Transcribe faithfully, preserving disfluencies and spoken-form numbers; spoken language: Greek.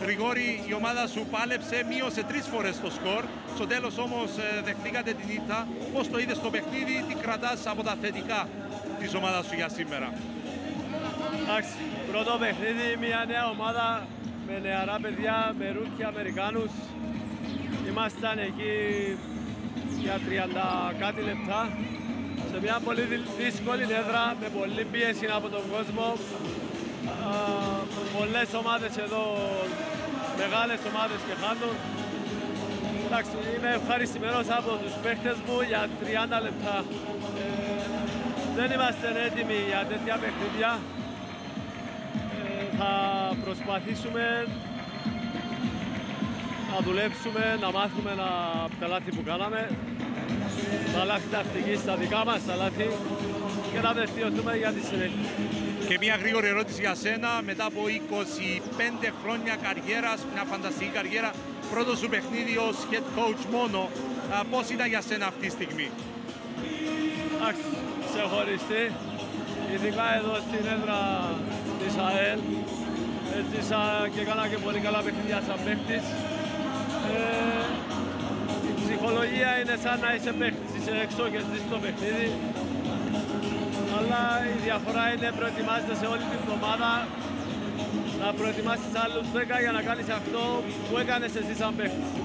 Γρηγόρη, η ομάδα σου πάλεψε, μείωσε τρεις φορές το σκορ. Στο τέλος όμως δεχτήκατε την ήττα. Πώς το είδες στο παιχνίδι, τι κρατάς από τα θετικά της ομάδας σου για σήμερα? Εντάξει, πρώτο παιχνίδι, μια νέα ομάδα με νεαρά παιδιά, με ρούκια Αμερικάνους. Ήμασταν εκεί για τριάντα κάτι λεπτά σε μια πολύ δύσκολη έδρα με πολλή πίεση από τον κόσμο. Α, πολλές ομάδες εδώ, μεγάλες ομάδες και χάνουν. Εντάξει, είμαι ευχαριστημένος από τους παίχτες μου για τριάντα λεπτά. Ε, δεν είμαστε έτοιμοι για τέτοια παιχνίδια. Ε, θα προσπαθήσουμε να δουλέψουμε, να μάθουμε από τα λάθη που κάναμε, τα λάθη τακτικής, τα δικά μας τα λάθη και να βελτιωθούμε για τη συνέχεια. Και μια γρήγορη ερώτηση για σένα, μετά από είκοσι πέντε χρόνια καριέρας, μια φανταστική καριέρα, πρώτο σου παιχνίδι ως head coach μόνο, πώς ήταν για σένα αυτή τη στιγμή? Εντάξει, ξεχωριστή, ειδικά εδώ στην έδρα της ΑΕΛ. Έζησα και έκανα και πολύ καλά παιχνίδια σαν παίκτης. Ε, η ψυχολογία είναι σαν να είσαι παίκτης, είσαι έξω και ζεις το παιχνίδι. Αλλά η διαφορά είναι προετοιμάζεσαι σε όλη την εβδομάδα να προετοιμάσεις άλλους δέκα για να κάνεις αυτό που έκανες εσύ σαν παίκτης.